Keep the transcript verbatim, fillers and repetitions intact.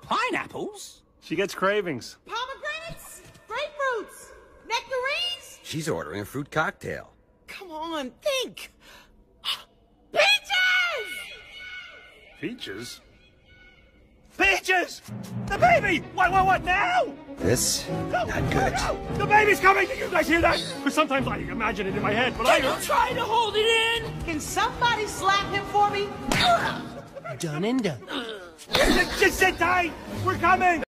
Pineapples? She gets cravings. Pomegranates? Grapefruits? Nectarines? She's ordering a fruit cocktail. Come on, think! Peaches! Peaches? Peaches! The baby! What, what, what now? This? No, Not good. No, no. The baby's coming! Did you guys hear that? Because sometimes I imagine it in my head, but I... Can you try to hold it in? Can somebody slap him for me? Done and done. Just sit tight! We're coming!